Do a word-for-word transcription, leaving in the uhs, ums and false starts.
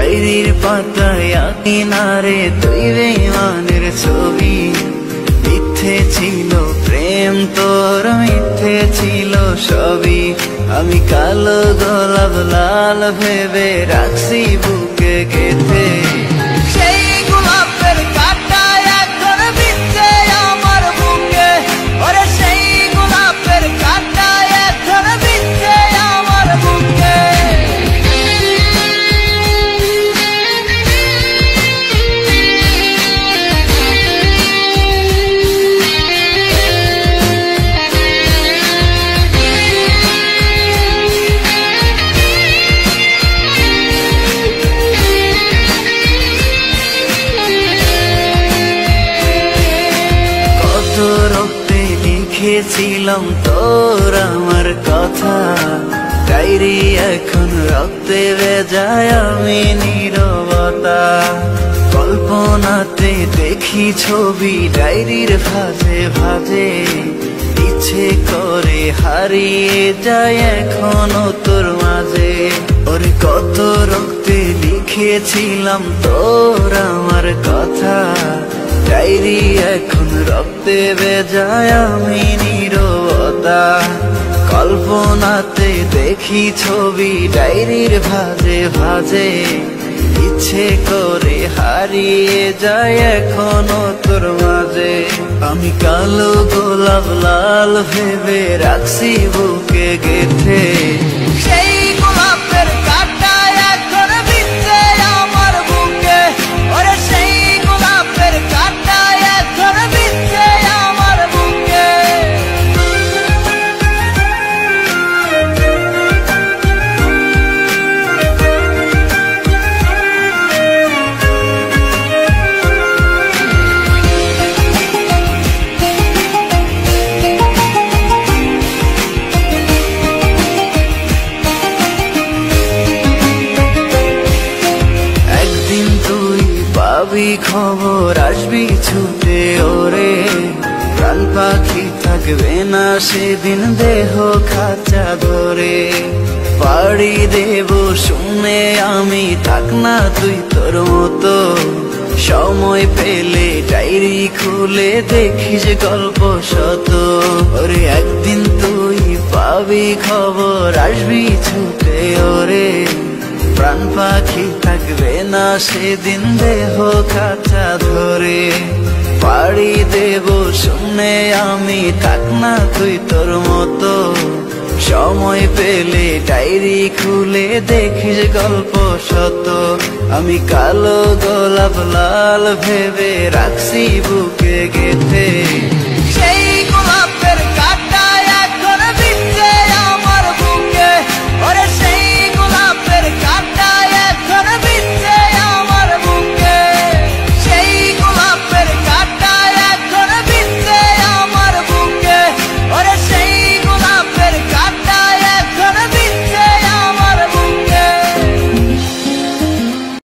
ডায়েরির পাতায় আঁকি না রে তুই বেঈমানের ছবি। মিথ্যে ছিল প্রেম তোর, মিথ্যে ছিল সবই। আমি কালো গোলাপ লাল ভেবে রাখছি বুকে গেঁথে। সেই গোলাপের কাঁটা এখন বিচ্ছে আমার বুকে, ওরে সেই গোলাপের কাঁটা এখন বিচ্ছে আমার বুকে। রক্তে লিখেছিলাম তোর আমার কথা, ডায়েরি এখন রক্তে ভেজায় আমি নীরবতা। কল্পনাতে দেখি ছবি ডায়েরির ভাঁজে ভাঁজে, ইচ্ছে করে হারিয়ে যায় এখনো তোর মাঝে। ওরে কত রক্তে লিখেছিলাম তোর আমার কথা, ডায়েরি এখন রক্তে ভেজায় আমি নীরবতা। কল্পনাতে দেখি ছবি ডায়েরির ভাঁজে ভাঁজে, ইচ্ছে করে হারিয়ে যায় এখনো তোর মাঝে। আমি কালো গোলাপ লাল ভেবে রাখছি বুকে গেঁথে। সেই গোলাপের কাঁটা এখন বিচ্ছে আমার বুকে, ওরে সেই গোলাপের কাঁটা এখন বিচ্ছে আমার বুকে। পাবি খবর আসবি ছুটে ওরে, প্রাণ পাখি থাকবে না সেদিন দেহ খাঁচা ধরে। পাড়ি দেব শুনে আমি, থাক না তুই তোর মতো। সময় পেলে ডায়েরি খুলে দেখিস গল্প শত। ওরে একদিন তুই পাবি খবর আসবি ছুটে ওরে, প্রাণ পাখি থাকবে না সেদিন দেহ খাঁচা ধরে। পাড়ি দেব শুনে আমি, থাক না তুই তোর মতো। সময় পেলে ডায়েরি খুলে দেখিস গল্প শত। আমি কালো গোলাপ লাল ভেবে রাখছি বুকে গেঁথে।